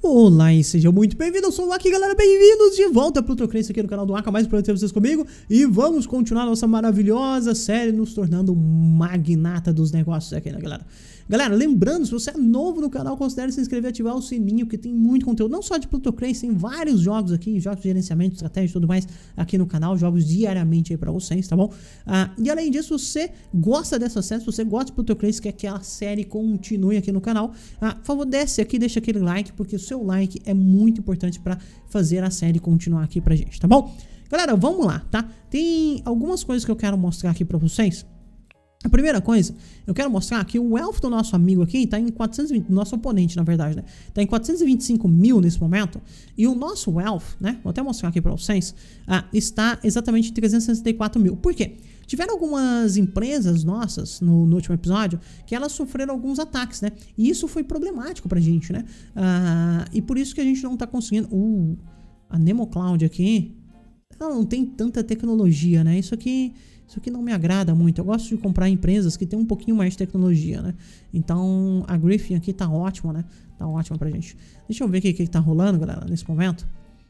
Olá e sejam muito bem-vindos, eu sou o Aki, galera, bem-vindos de volta para o Tocrença aqui no canal do Aka, mais para ter vocês comigo. E vamos continuar nossa maravilhosa série, nos tornando um magnata dos negócios aqui, né, galera? Galera, lembrando, se você é novo no canal, considere se inscrever e ativar o sininho, que tem muito conteúdo, não só de Plutocracy, tem vários jogos aqui, jogos de gerenciamento, estratégia e tudo mais aqui no canal, jogos diariamente aí pra vocês, tá bom? E além disso, se você gosta dessa série, se você gosta de Plutocracy, quer que a série continue aqui no canal, por favor, desce aqui, deixa aquele like, porque o seu like é muito importante pra fazer a série continuar aqui pra gente, tá bom? Galera, vamos lá, tá? Tem algumas coisas que eu quero mostrar aqui pra vocês. A primeira coisa, eu quero mostrar que o wealth do nosso amigo aqui tá em 420, nosso oponente, na verdade, né? Tá em 425 mil nesse momento. E o nosso wealth, né? Vou até mostrar aqui pra vocês, está exatamente em 364 mil. Por quê? Tiveram algumas empresas nossas no último episódio que elas sofreram alguns ataques, né? E isso foi problemático pra gente, né? E por isso que a gente não tá conseguindo... a NemoCloud aqui, ela não tem tanta tecnologia, né? Isso aqui não me agrada muito. Eu gosto de comprar empresas que tem um pouquinho mais de tecnologia, né? Então, a Griffin aqui tá ótima, né? Tá ótima pra gente. Deixa eu ver o que tá rolando, galera, nesse momento.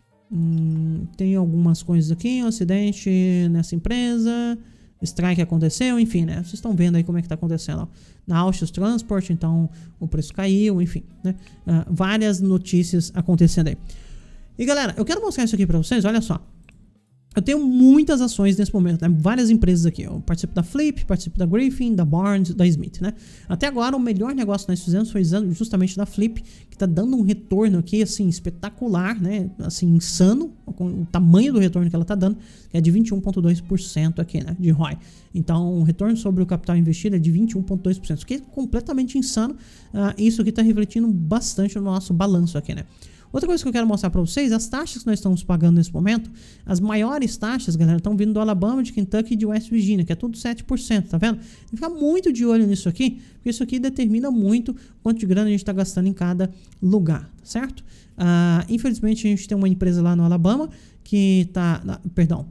Tem algumas coisas aqui, um acidente nessa empresa, strike aconteceu, enfim, né? Vocês estão vendo aí como é que tá acontecendo, ó. Na Auschwitz Transport, então, o preço caiu, enfim, né? Várias notícias acontecendo aí. E, galera, eu quero mostrar isso aqui pra vocês, olha só. Eu tenho muitas ações nesse momento, né? Várias empresas aqui. Eu participo da Flip, participo da Griffin, da Barnes, da Smith, né? Até agora, o melhor negócio que nós fizemos foi justamente da Flip, que tá dando um retorno aqui, assim, espetacular, né? Assim, insano, com o tamanho do retorno que ela tá dando, que é de 21,2% aqui, né? De ROI. Então, o retorno sobre o capital investido é de 21,2%, isso aqui é completamente insano. Isso aqui tá refletindo bastante no nosso balanço aqui, né? Outra coisa que eu quero mostrar para vocês, as taxas que nós estamos pagando nesse momento, as maiores taxas, galera, estão vindo do Alabama, de Kentucky e de West Virginia, que é tudo 7%, tá vendo? Tem que ficar muito de olho nisso aqui, porque isso aqui determina muito quanto de grana a gente está gastando em cada lugar, certo? Infelizmente, a gente tem uma empresa lá no Alabama que tá... Perdão.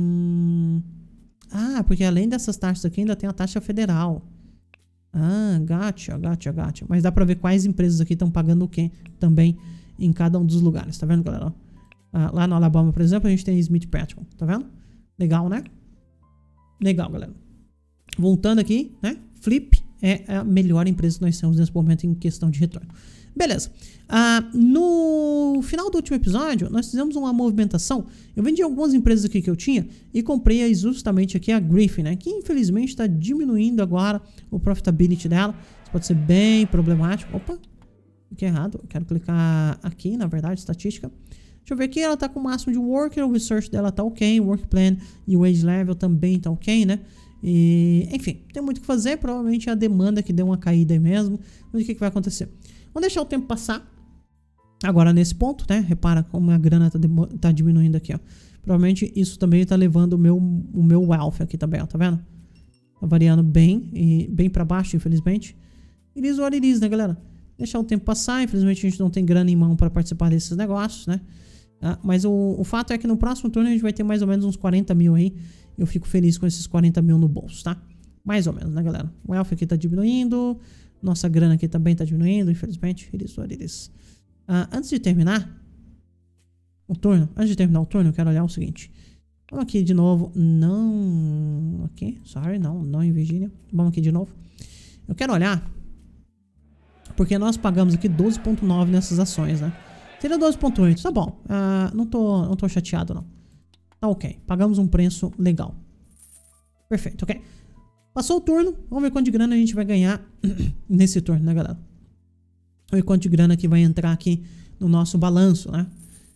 Porque além dessas taxas aqui, ainda tem a taxa federal. Gotcha. Mas dá para ver quais empresas aqui estão pagando o quê também em cada um dos lugares, tá vendo, galera? Lá no Alabama, por exemplo, a gente tem Smith Petroleum, tá vendo? Legal, né? Legal, galera. Voltando aqui, né? Flip é a melhor empresa que nós temos nesse momento em questão de retorno. Beleza. No final do último episódio, nós fizemos uma movimentação. Eu vendi algumas empresas aqui que eu tinha e comprei justamente aqui a Griffin, né? Que infelizmente está diminuindo agora o profitability dela. Isso pode ser bem problemático. Opa! Cliquei errado, eu quero clicar aqui, na verdade, estatística. Deixa eu ver aqui, ela tá com o máximo de worker, o research dela tá ok, o work plan e o wage level também tá ok, né? E, enfim, tem muito o que fazer, provavelmente é a demanda que deu uma caída aí mesmo. Mas o que vai acontecer? Vamos deixar o tempo passar. Agora nesse ponto, né? Repara como a grana tá diminuindo aqui, ó. Provavelmente isso também tá levando o meu wealth aqui também, ó, tá vendo? Tá variando bem, e bem pra baixo, infelizmente. It is what it is, né, galera? Deixar o tempo passar, infelizmente a gente não tem grana em mão para participar desses negócios, né? Mas o fato é que no próximo turno a gente vai ter mais ou menos uns 40 mil aí. Eu fico feliz com esses 40 mil no bolso, tá? Mais ou menos, né, galera? O wealth aqui tá diminuindo, nossa grana aqui também tá diminuindo, infelizmente. Antes de terminar o turno, eu quero olhar o seguinte. Vamos aqui de novo, não em Virgínia. Vamos aqui de novo. Eu quero olhar porque nós pagamos aqui 12,9 nessas ações, né? Seria 12,8, tá bom. Não tô chateado, não. Tá ok. Pagamos um preço legal. Perfeito, ok. Passou o turno. Vamos ver quanto de grana a gente vai ganhar nesse turno, né, galera? Vamos ver quanto de grana que vai entrar aqui no nosso balanço, né?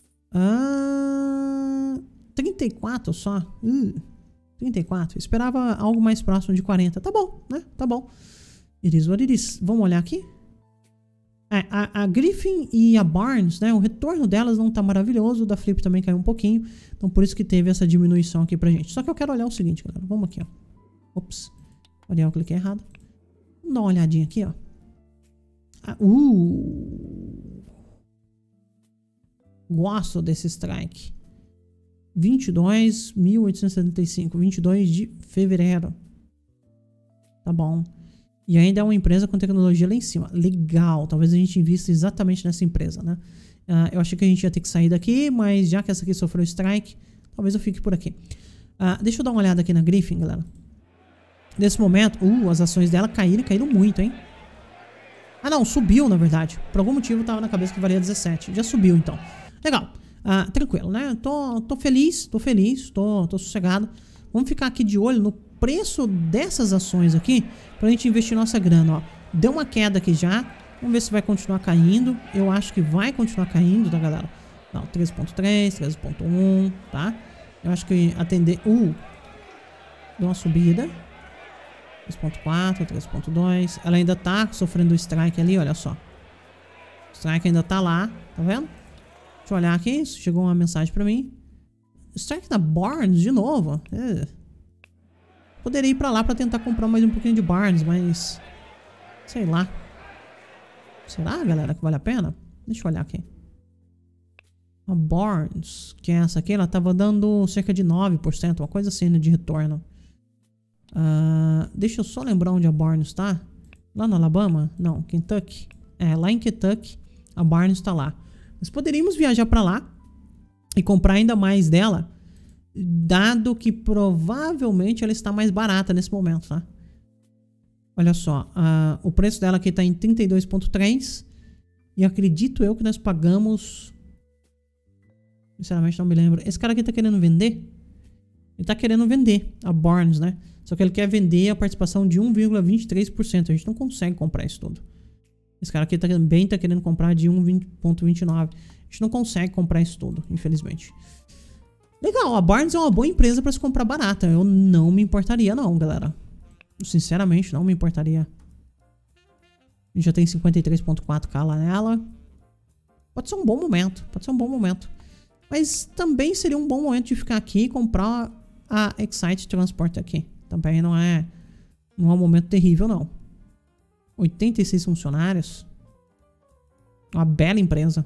34 só. 34. Esperava algo mais próximo de 40. Tá bom, né? Tá bom. It is what it is. Vamos olhar aqui. A Griffin e a Barnes, né? O retorno delas não tá maravilhoso. O da Flip também caiu um pouquinho. Então por isso que teve essa diminuição aqui pra gente. Só que eu quero olhar o seguinte, galera. Vamos aqui, ó. Ops. Olha, eu cliquei errado. Vamos dar uma olhadinha aqui, ó. Gosto desse strike. 22.875. 22 de fevereiro. Tá bom. E ainda é uma empresa com tecnologia lá em cima. Legal. Talvez a gente invista exatamente nessa empresa, né? Eu achei que a gente ia ter que sair daqui, mas já que essa aqui sofreu strike, talvez eu fique por aqui. Deixa eu dar uma olhada aqui na Griffin, galera. Nesse momento, as ações dela caíram muito, hein? Não, subiu na verdade. Por algum motivo tava na cabeça que valia 17. Já subiu então. Legal. Tranquilo, né? Tô feliz, tô sossegado. Vamos ficar aqui de olho no preço dessas ações aqui pra gente investir nossa grana, ó. Deu uma queda aqui já. Vamos ver se vai continuar caindo. Eu acho que vai continuar caindo, tá, galera? Não, 13.3, 13.1, tá? Eu acho que atender... deu uma subida. 3.4, 3.2. Ela ainda tá sofrendo o strike ali, olha só. O strike ainda tá lá, tá vendo? Deixa eu olhar aqui, chegou uma mensagem pra mim. Strike da Barnes de novo. Poderia ir pra lá pra tentar comprar mais um pouquinho de Barnes, mas... sei lá. Será, galera, que vale a pena? Deixa eu olhar aqui. A Barnes, que é essa aqui, ela tava dando cerca de 9%, uma coisa assim, né, de retorno. Deixa eu só lembrar onde a Barnes tá. Lá no Alabama? Não, Kentucky. Lá em Kentucky, a Barnes tá lá. Nós poderíamos viajar pra lá e comprar ainda mais dela, dado que provavelmente ela está mais barata nesse momento, tá? Olha só, o preço dela aqui tá em 32.3 e acredito eu que nós pagamos... sinceramente não me lembro. Esse cara aqui tá querendo vender? Ele tá querendo vender a Barnes, né? Só que ele quer vender a participação de 1,23%. A gente não consegue comprar isso tudo. Esse cara aqui também tá querendo comprar de 1,29%. A gente não consegue comprar isso tudo, infelizmente. Legal, a Barnes é uma boa empresa pra se comprar barata. Eu não me importaria não, galera. Sinceramente, não me importaria. A gente já tem 53.4k lá nela. Pode ser um bom momento. Mas também seria um bom momento de ficar aqui e comprar a Excite Transport aqui. Também não é um momento terrível, não. 86 funcionários. Uma bela empresa.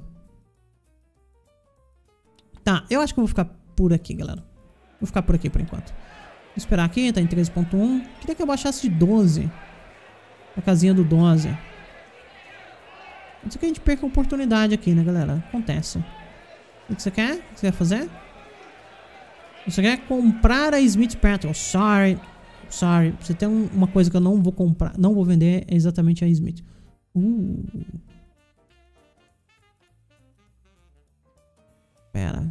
Tá, eu acho que eu vou ficar por aqui, galera. Vou ficar por aqui por enquanto. Vou esperar aqui, tá em 13.1. Queria que eu baixasse de 12. A casinha do 12. Isso que a gente perca a oportunidade aqui, né, galera? Acontece. O que você quer? O que você quer fazer? Você quer comprar a Smith Petrol. Sorry. Você tem uma coisa que eu não vou comprar, não vou vender, é exatamente a Smith. Pera.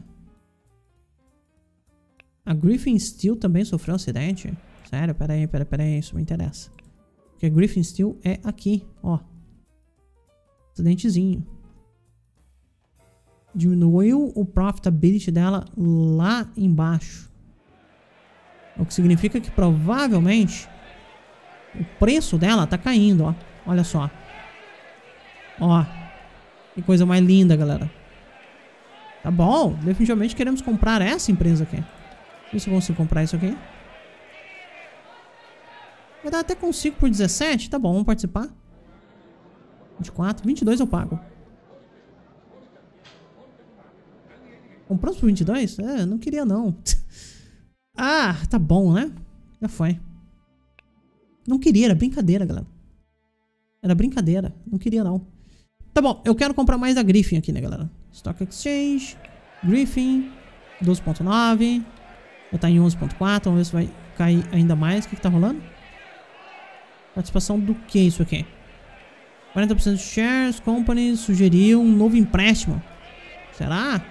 A Griffin Steel também sofreu um acidente? Sério? Pera aí, isso me interessa. Porque a Griffin Steel é aqui, ó. Acidentezinho. Diminuiu o profitability dela lá embaixo. O que significa que provavelmente o preço dela tá caindo, ó. Olha só. Ó. Que coisa mais linda, galera. Tá bom. Definitivamente queremos comprar essa empresa aqui. Deixa eu ver se eu consigo comprar isso aqui. Vai dar até consigo por 17. Tá bom, vamos participar. 24, 22 eu pago. Compramos por 22? Não queria não. Tá bom, né? Já foi. Não queria, era brincadeira, galera. Era brincadeira, não queria não. Tá bom, eu quero comprar mais da Griffin aqui, né, galera? Stock Exchange, Griffin, 12.9. Já tá em 11.4, vamos ver se vai cair ainda mais. O que tá rolando? Participação do que isso aqui? 40% de shares, company sugeriu um novo empréstimo. Será?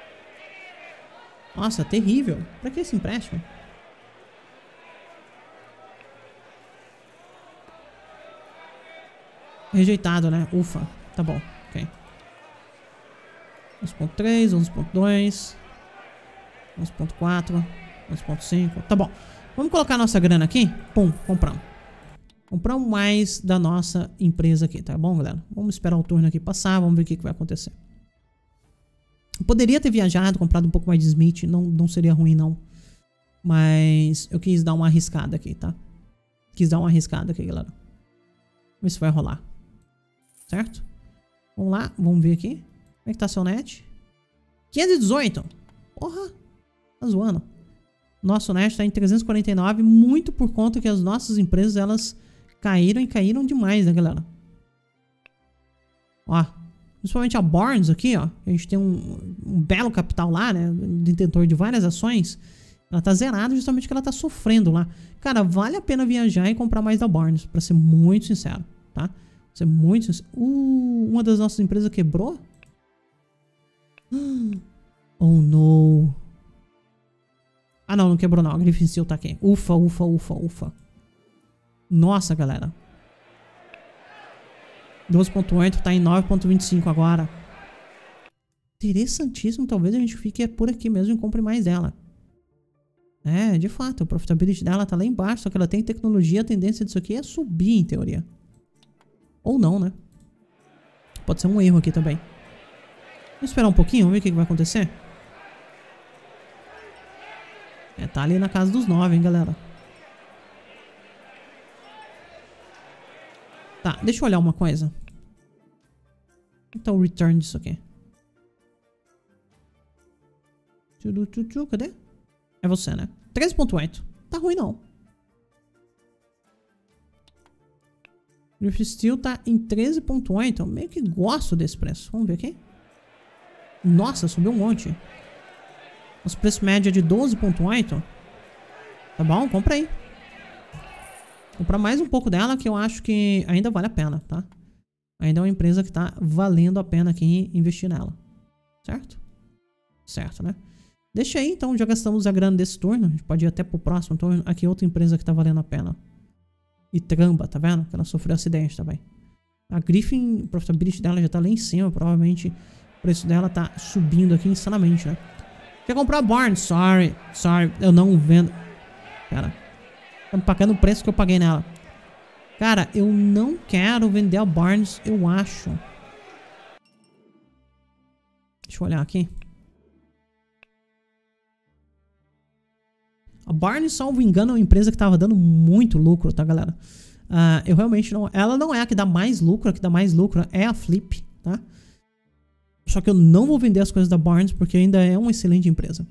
Nossa, terrível. Pra que esse empréstimo? Rejeitado, né? Ufa. Tá bom. Ok. 11.3, 11.2, 11.4, 11.5. Tá bom. Vamos colocar a nossa grana aqui. Pum, compramos. Compramos mais da nossa empresa aqui, tá bom, galera? Vamos esperar o turno aqui passar. Vamos ver o que vai acontecer. Eu poderia ter viajado, comprado um pouco mais de Smith. Não seria ruim, não. Mas eu quis dar uma arriscada aqui, tá? Quis dar uma arriscada aqui, galera. Vamos ver se vai rolar. Certo? Vamos lá, vamos ver aqui. Como é que tá seu net? 518. Porra. Tá zoando. Nosso net tá em 349. Muito por conta que as nossas empresas, elas caíram e caíram demais, né, galera? Ó. Principalmente a Barnes aqui, ó. A gente tem um belo capital lá, né? Detentor de várias ações. Ela tá zerada justamente porque ela tá sofrendo lá. Cara, vale a pena viajar e comprar mais da Barnes, pra ser muito sincero, tá? Pra ser muito sincero. Uma das nossas empresas quebrou? Oh, no. Ah, não quebrou não. A Griffin Steel tá aqui. Ufa, ufa, ufa, ufa. Nossa, galera. 12.8 tá em 9.25 agora. Interessantíssimo. Talvez a gente fique por aqui mesmo e compre mais dela. É, de fato. O profitability dela tá lá embaixo. Só que ela tem tecnologia. A tendência disso aqui é subir, em teoria. Ou não, né? Pode ser um erro aqui também. Vamos esperar um pouquinho. Vamos ver o que vai acontecer. É, tá ali na casa dos 9, hein, galera. Tá, deixa eu olhar uma coisa. Então o return disso aqui. Cadê? É você, né? 13.8. Tá ruim, não. Griffin Steel tá em 13.8. Eu meio que gosto desse preço. Vamos ver aqui. Nossa, subiu um monte. Nosso preço médio é de 12.8. Tá bom? Compra aí. Comprar mais um pouco dela, que eu acho que ainda vale a pena, tá? Ainda é uma empresa que tá valendo a pena aqui investir nela. Certo? Certo, né? Deixa aí, então, já gastamos a grana desse turno. A gente pode ir até pro próximo turno. Aqui outra empresa que tá valendo a pena. E Tramba, tá vendo? Que ela sofreu acidente também. A Griffin, o profitability dela já tá lá em cima. Provavelmente o preço dela tá subindo aqui insanamente, né? Quer comprar a Barnes? Sorry. Eu não vendo. Cara, tá me pagando o preço que eu paguei nela. Cara, eu não quero vender a Barnes, eu acho. Deixa eu olhar aqui. A Barnes, salvo engano, é uma empresa que tava dando muito lucro, tá, galera? Eu realmente não... Ela não é a que dá mais lucro. A que dá mais lucro é a Flip, tá? Só que eu não vou vender as coisas da Barnes porque ainda é uma excelente empresa.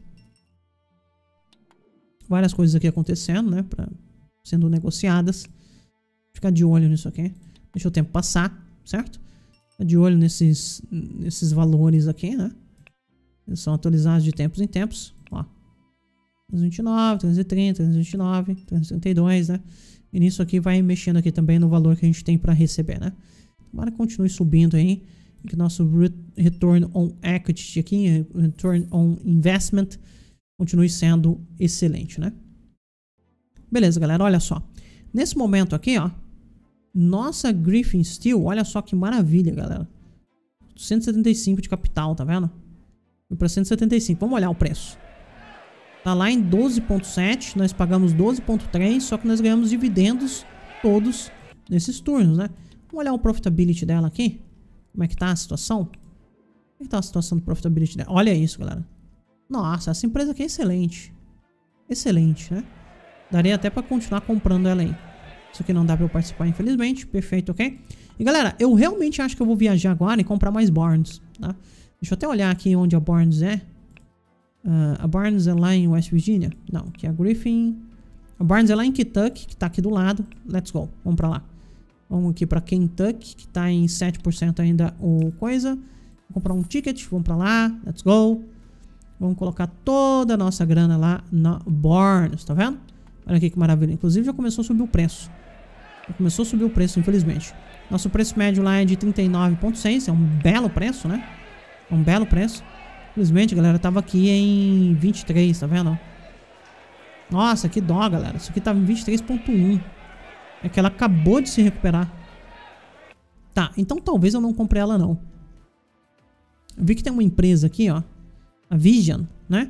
Várias coisas aqui acontecendo, né? Sendo negociadas. Ficar de olho nisso aqui. Deixa o tempo passar, certo? Ficar de olho nesses valores aqui, né? Eles são atualizados de tempos em tempos. Ó. 329, 330, 329, 332, né? E nisso aqui vai mexendo aqui também no valor que a gente tem para receber, né? Tomara que continue subindo aí. E que nosso return on equity aqui, return on investment, continue sendo excelente, né? Beleza, galera, olha só. Nesse momento aqui, ó, nossa Griffin Steel, olha só que maravilha, galera. 175 de capital, tá vendo? Foi para 175, vamos olhar o preço. Tá lá em 12.7, nós pagamos 12.3, só que nós ganhamos dividendos todos nesses turnos, né? Vamos olhar o profitability dela aqui. Como é que tá a situação? Como é que tá a situação do profitability dela? Olha isso, galera. Nossa, essa empresa aqui é excelente. Excelente, né? Daria até pra continuar comprando ela aí. Isso aqui não dá pra eu participar, infelizmente. Perfeito, ok? E galera, eu realmente acho que eu vou viajar agora e comprar mais Barnes, tá? Deixa eu até olhar aqui onde a Barnes é. A Barnes é lá em West Virginia? Não, aqui é a Griffin. A Barnes é lá em Kentucky, que tá aqui do lado. Let's go, vamos pra lá. Vamos aqui pra Kentucky, que tá em 7% ainda o coisa. Vou comprar um ticket, vamos pra lá. Let's go. Vamos colocar toda a nossa grana lá na Barnes, tá vendo? Olha aqui que maravilha. Inclusive já começou a subir o preço. Já começou a subir o preço, infelizmente. Nosso preço médio lá é de 39,6. É um belo preço, né? É um belo preço. Infelizmente, galera, tava aqui em 23, tá vendo? Nossa, que dó, galera. Isso aqui tava em 23,1. É que ela acabou de se recuperar. Tá, então talvez eu não compre ela, não. Eu vi que tem uma empresa aqui, ó. A Vision, né?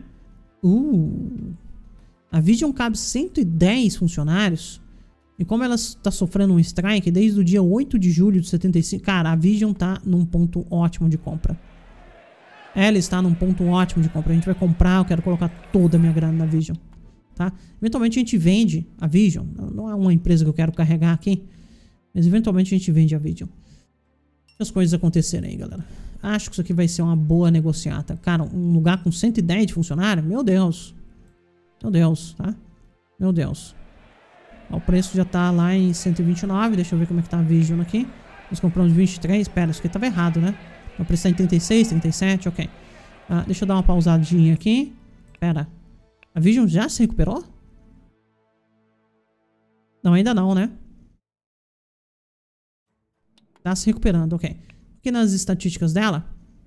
A Vision cabe 110 funcionários. E como ela está sofrendo um strike desde o dia 8 de julho de 75... Cara, a Vision tá num ponto ótimo de compra. Ela está num ponto ótimo de compra. A gente vai comprar, eu quero colocar toda a minha grana na Vision. Tá? Eventualmente a gente vende a Vision. Não é uma empresa que eu quero carregar aqui. Mas eventualmente a gente vende a Vision. As coisas acontecerem aí, galera. Acho que isso aqui vai ser uma boa negociata. Cara, um lugar com 110 de funcionário? Meu Deus. Meu Deus, tá? Meu Deus. Ó, o preço já tá lá em 129. Deixa eu ver como é que tá a Vision aqui. Nós compramos 23. Pera, isso aqui tava errado, né? O preço tá em 36, 37, ok. Deixa eu dar uma pausadinha aqui. Pera. A Vision já se recuperou? Não, ainda não, né? Tá se recuperando, ok. Aqui nas estatísticas dela.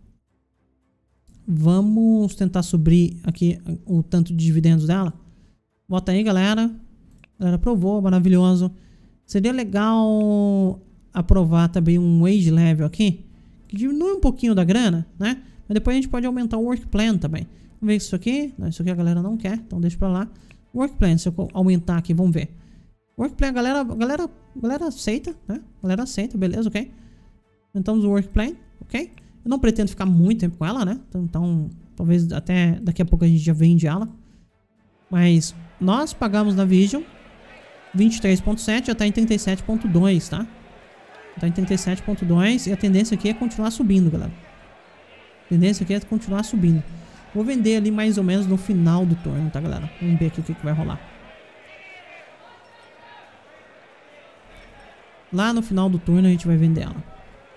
Vamos tentar subir aqui o tanto de dividendos dela. Bota aí, galera. A galera aprovou, maravilhoso. Seria legal aprovar também um wage level aqui. Que diminui um pouquinho da grana, né? Mas depois a gente pode aumentar o work plan também. Vamos ver isso aqui. Não, isso aqui a galera não quer, então deixa pra lá. Work plan, se eu aumentar aqui, vamos ver. Work plan, a galera aceita, né? A galera aceita, beleza, ok. Aumentamos o work plan, ok. Eu não pretendo ficar muito tempo com ela, né? Então, talvez até daqui a pouco a gente já vende ela. Mas nós pagamos na Vision 23.7, já tá em 37.2, tá? Tá em 37.2 e a tendência aqui é continuar subindo, galera. A tendência aqui é continuar subindo. Vou vender ali mais ou menos no final do turno, tá, galera? Vamos ver aqui o que vai rolar. Lá no final do turno a gente vai vender ela.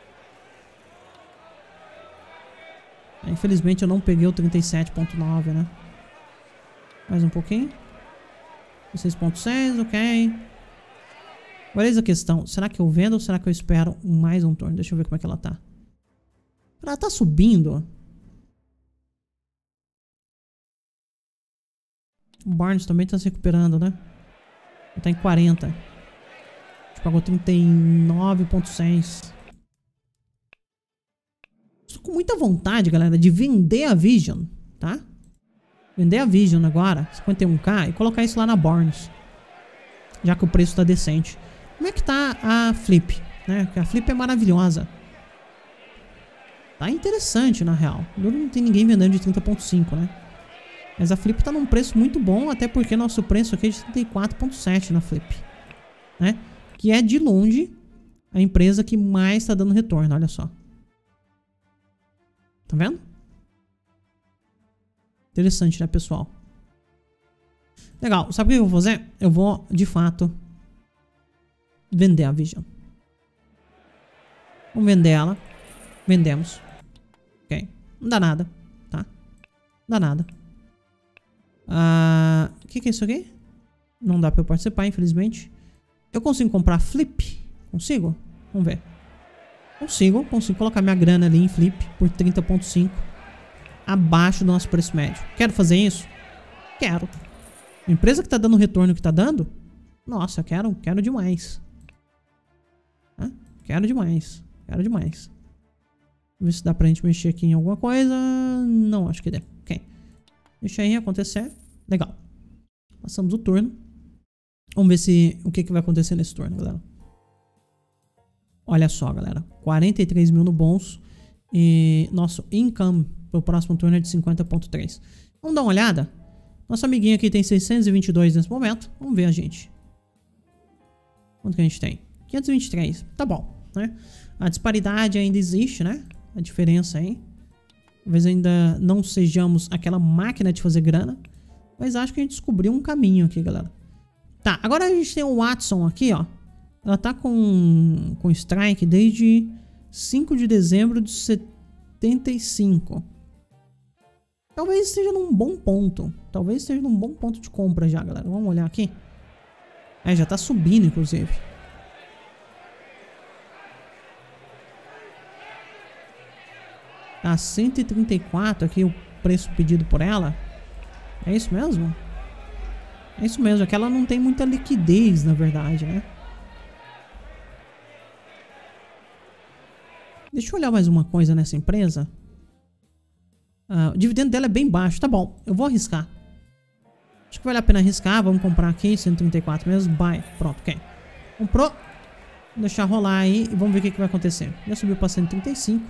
Infelizmente eu não peguei o 37.9, né? Mais um pouquinho. 6.6, ok. Agora eis a questão. Será que eu vendo ou será que eu espero mais um turno? Deixa eu ver como é que ela tá. Ela tá subindo. O Barnes também tá se recuperando, né? Ele tá em 40. A gente pagou 39.6. Estou com muita vontade, galera, de vender a Vision, tá? Vender a Vision agora, 51k, e colocar isso lá na Barnes. Já que o preço tá decente. Como é que tá a Flip, né? Porque a Flip é maravilhosa. Tá interessante, na real. Não tem ninguém vendendo de 30.5, né? Mas a Flip tá num preço muito bom, até porque nosso preço aqui é de 34.7 na Flip, né? Que é de longe a empresa que mais tá dando retorno, olha só. Tá vendo? Interessante, né, pessoal? Legal. Sabe o que eu vou fazer? Eu vou, de fato, vender a Vision. Vamos vender ela. Vendemos. Ok. Não dá nada, tá? Não dá nada. O que é isso aqui? Não dá pra eu participar, infelizmente. Eu consigo comprar Flip? Consigo? Vamos ver. Consigo colocar minha grana ali em Flip por 30.5 abaixo do nosso preço médio. Quero fazer isso? Quero. A empresa que tá dando o retorno que tá dando? Nossa, quero demais. Quero demais. Quero demais. Vamos ver se dá pra gente mexer aqui em alguma coisa. Não, acho que dá. Ok. Deixa aí acontecer. Legal. Passamos o turno. Vamos ver se o que vai acontecer nesse turno, galera. Olha só, galera. 43 mil no bônus. E nosso income pro próximo turno é de 50.3. Vamos dar uma olhada? Nosso amiguinho aqui tem 622 nesse momento. Vamos ver a gente. Quanto que a gente tem? 523. Tá bom, né? A disparidade ainda existe, né? A diferença aí. Talvez ainda não sejamos aquela máquina de fazer grana. Mas acho que a gente descobriu um caminho aqui, galera. Tá, agora a gente tem o Watson aqui, ó. Ela tá com strike desde 5 de dezembro de 75. Talvez esteja num bom ponto. Talvez esteja num bom ponto de compra já, galera. Vamos olhar aqui. Já tá subindo, inclusive. Tá 134 aqui o preço pedido por ela. É isso mesmo? É isso mesmo. É que ela não tem muita liquidez, na verdade, né? Deixa eu olhar mais uma coisa nessa empresa. O dividendo dela é bem baixo. Tá bom, eu vou arriscar. Acho que vale a pena arriscar. Vamos comprar aqui, 134 mesmo. Buy. Pronto, ok. Comprou. Vou deixar rolar aí e vamos ver o que vai acontecer. Já subiu para 135.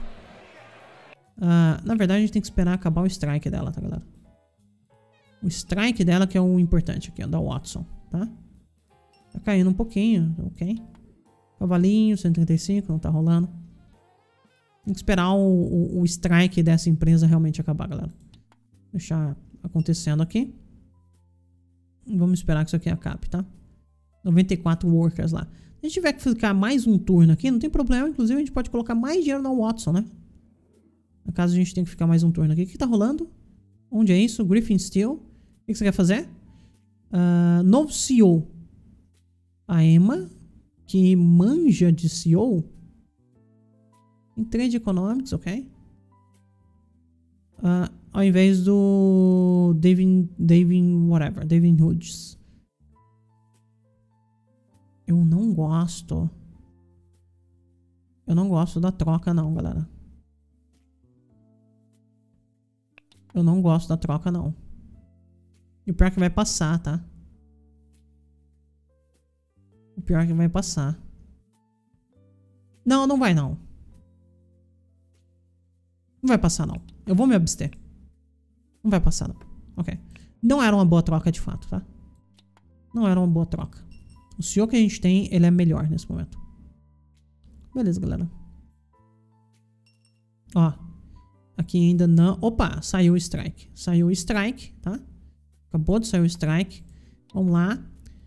Na verdade, a gente tem que esperar acabar o strike dela, tá, galera? O strike dela que é o importante aqui, ó, da Watson, tá? Tá caindo um pouquinho, ok. Cavalinho, 135, não tá rolando. Tem que esperar o strike dessa empresa realmente acabar, galera. Deixar acontecendo aqui. Vamos esperar que isso aqui acabe, tá? 94 workers lá. Se a gente tiver que ficar mais um turno aqui, não tem problema. Inclusive, a gente pode colocar mais dinheiro na Watson, né? Acaso a gente tem que ficar mais um turno aqui. O que tá rolando? Onde é isso? Griffin Steel. O que você quer fazer? Novo CEO. A Emma, que manja de CEO. Em Trade Economics, ok. Ao invés do David Hughes. Eu não gosto. Eu não gosto da troca não, galera. Eu não gosto da troca não. E o pior é que vai passar, tá? O pior é que vai passar. Não, não vai não. Não vai passar não. Eu vou me abster. Não vai passar não. Ok. Não era uma boa troca de fato, tá? Não era uma boa troca. O CEO que a gente tem, ele é melhor nesse momento. Beleza, galera. Ó. Aqui ainda não... Opa, saiu o strike. Saiu o strike, tá? Acabou de sair o strike. Vamos lá.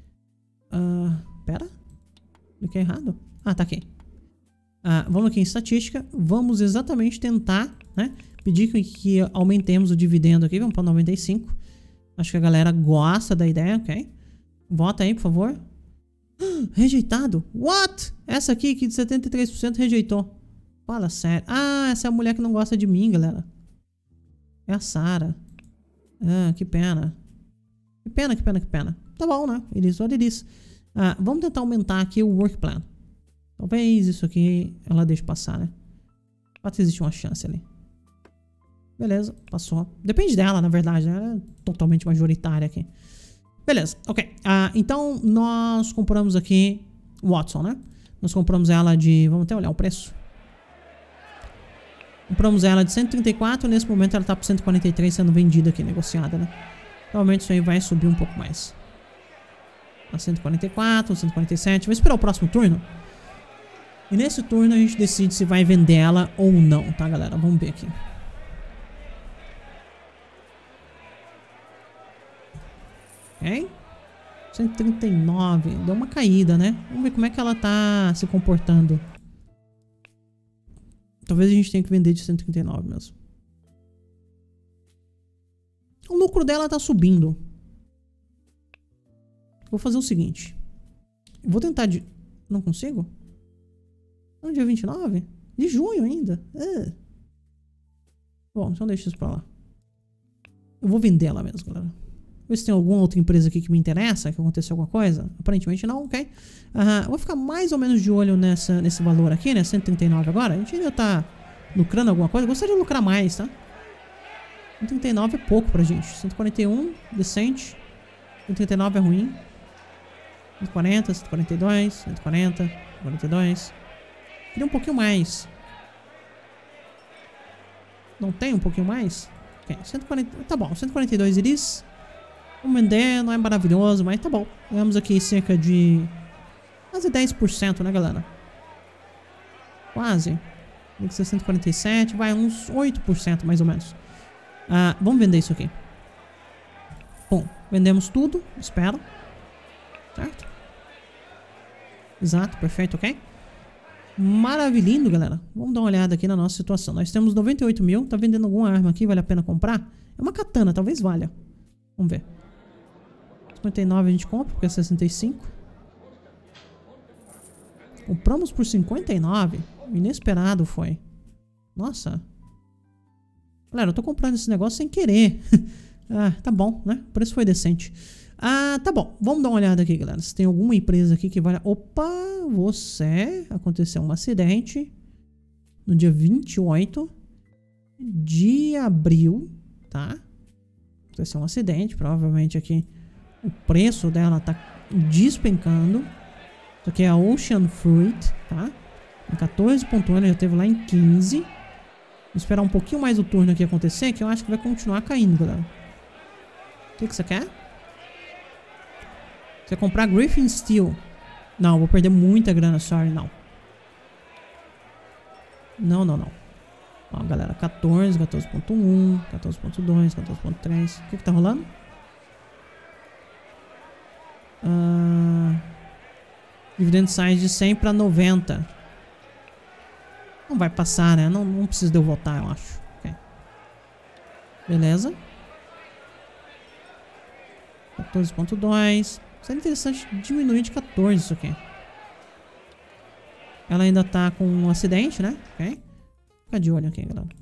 Pera. Cliquei errado. Ah, tá aqui. Vamos aqui em estatística. Vamos exatamente tentar, né? Pedir que aumentemos o dividendo aqui. Vamos para 95. Acho que a galera gosta da ideia, ok? Vota aí, por favor. Rejeitado? What? Essa aqui que de 73% rejeitou. Fala sério. Essa é a mulher que não gosta de mim, galera. É a Sarah. Que pena. Que pena, que pena, que pena. Tá bom, né? What it is. Vamos tentar aumentar aqui o work plan. Talvez isso aqui ela deixe passar, né? Pode existe uma chance ali. Beleza, passou. Depende dela, na verdade, né? Ela é totalmente majoritária aqui. Beleza, ok. Então, nós compramos aqui Watson, né? Nós compramos ela de... Vamos até olhar o preço. Compramos ela de 134. Nesse momento ela tá por 143 sendo vendida aqui, negociada, né? Provavelmente isso aí vai subir um pouco mais. A 144, 147. Vou esperar o próximo turno. E nesse turno a gente decide se vai vender ela ou não, tá, galera? Vamos ver aqui. Ok? 139. Deu uma caída, né? Vamos ver como é que ela tá se comportando. Talvez a gente tenha que vender de 139 mesmo. O lucro dela tá subindo. Vou fazer o seguinte. Vou tentar de... Não consigo? No dia 29? De junho ainda. Bom, então deixa isso pra lá. Eu vou vender ela mesmo, galera. Ver se tem alguma outra empresa aqui que me interessa, que aconteceu alguma coisa. Aparentemente não, ok. Eu vou ficar mais ou menos de olho nesse valor aqui, né? 139 agora. A gente ainda tá lucrando alguma coisa. Eu gostaria de lucrar mais, tá? 139 é pouco pra gente. 141, decente. 139 é ruim. 140, 142, 140, 142. Queria um pouquinho mais. Não tem um pouquinho mais? Ok, 140, tá bom, 142 iris. Vamos vender, não é maravilhoso, mas tá bom. Ganhamos aqui cerca de quase 10%, né, galera? Quase. Tem que ser 147, vai uns 8% mais ou menos. Vamos vender isso aqui. Bom, vendemos tudo, espero. Certo? Exato, perfeito, ok? Maravilhindo, galera. Vamos dar uma olhada aqui na nossa situação. Nós temos 98 mil. Tá vendendo alguma arma aqui? Vale a pena comprar? É uma katana, talvez valha. Vamos ver. 59 a gente compra, porque é 65. Compramos por 59. Inesperado foi. Nossa. Galera, eu tô comprando esse negócio sem querer. Tá bom, né? O preço foi decente. Tá bom. Vamos dar uma olhada aqui, galera. Se tem alguma empresa aqui que vale... Opa! Você... Aconteceu um acidente. No dia 28 de abril, tá? Aconteceu um acidente. Provavelmente aqui o preço dela tá despencando. Isso aqui é a Ocean Fruit, tá? Em 14.1, já teve lá em 15. Vou esperar um pouquinho mais o turno aqui acontecer, que eu acho que vai continuar caindo, galera. O que você quer? Você quer comprar Griffin Steel? Não, vou perder muita grana, sorry, não. Não, não, não. Ó, galera, 14, 14.1, 14.2, 14.3. O que tá rolando? Dividendo sai de 100 para 90. Não vai passar, né? Não precisa de eu votar, eu acho. Beleza. 14.2. Seria interessante diminuir de 14 isso aqui. Ela ainda tá com um acidente, né? Ok. Fica de olho aqui, galera.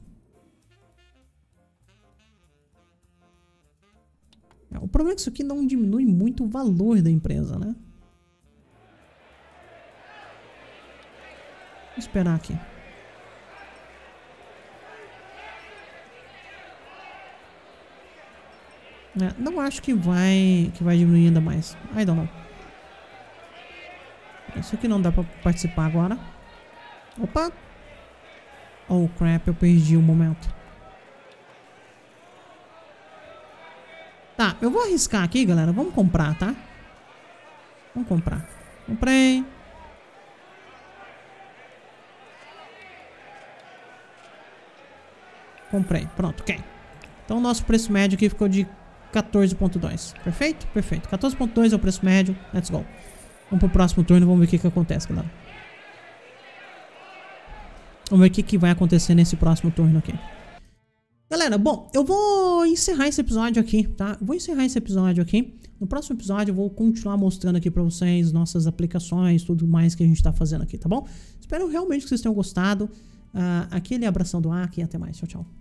O problema é que isso aqui não diminui muito o valor da empresa, né? Vou esperar aqui. Não acho que vai diminuir ainda mais. I don't know. Isso aqui não dá pra participar agora. Opa! Oh crap, eu perdi o momento. Tá, eu vou arriscar aqui, galera. Vamos comprar, tá? Vamos comprar. Comprei. Comprei. Pronto, ok. Então o nosso preço médio aqui ficou de 14.2. Perfeito? Perfeito. 14.2 é o preço médio. Let's go. Vamos pro próximo turno e vamos ver o que acontece, galera. Vamos ver o que vai acontecer nesse próximo turno aqui. Galera, bom, eu vou encerrar esse episódio aqui, tá? Vou encerrar esse episódio aqui. No próximo episódio eu vou continuar mostrando aqui pra vocês nossas aplicações, tudo mais que a gente tá fazendo aqui, tá bom? Espero realmente que vocês tenham gostado. Aquele abração do Aki e até mais. Tchau, tchau.